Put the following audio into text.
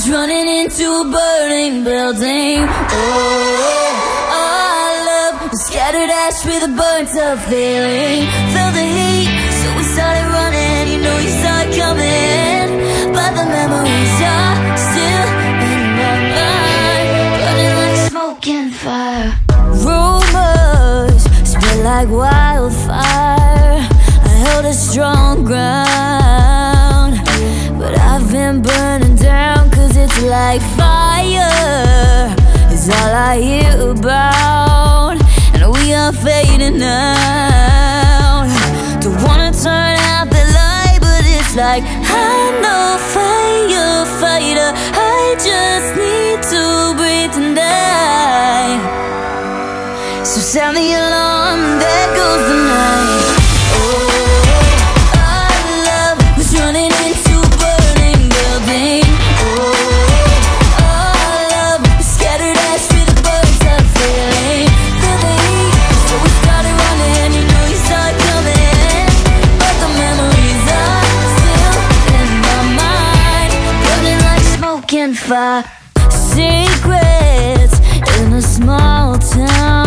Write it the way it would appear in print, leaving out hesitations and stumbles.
was running into a burning building. Oh, our love was scattered ash with a burnt up feeling. Felt the heat, so we started running. You know you saw it coming, but the memories are still in my mind, burning like smoke and fire. Rumors spread like wildfire. I held a strong ground, but I've been burning down, 'cause it's like fire is all I hear about, and we are fading out. Don't wanna turn out the light, but it's like I'm no firefighter. I just need to breathe and die. So sound the alarm, there goes the night. Fire. Secrets in a small town.